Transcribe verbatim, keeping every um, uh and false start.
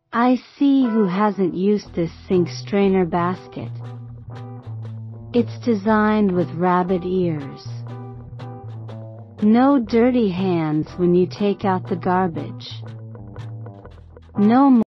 I see who hasn't used this sink strainer basket. It's designed with rabbit ears. No dirty hands when you take out the garbage. No